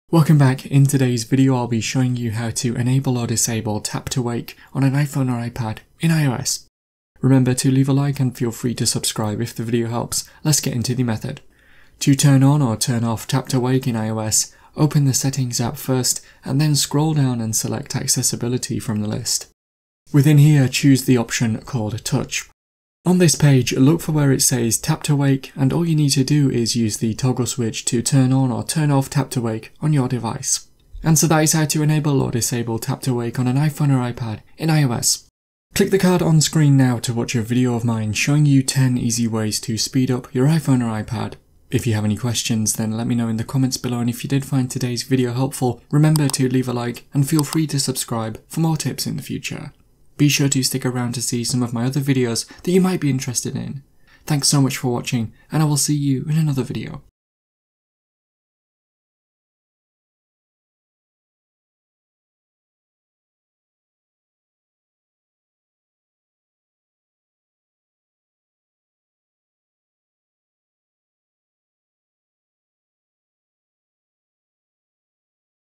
Welcome back. In today's video I'll be showing you how to enable or disable tap to wake on an iPhone or iPad in iOS. Remember to leave a like and feel free to subscribe if the video helps. Let's get into the method. To turn on or turn off tap to wake in iOS, open the settings app first and then scroll down and select accessibility from the list. Within here choose the option called touch. On this page, look for where it says tap to wake and all you need to do is use the toggle switch to turn on or turn off tap to wake on your device. And so that is how to enable or disable tap to wake on an iPhone or iPad in iOS. Click the card on screen now to watch a video of mine showing you 10 easy ways to speed up your iPhone or iPad. If you have any questions then let me know in the comments below, and if you did find today's video helpful, remember to leave a like and feel free to subscribe for more tips in the future. Be sure to stick around to see some of my other videos that you might be interested in. Thanks so much for watching, and I will see you in another video.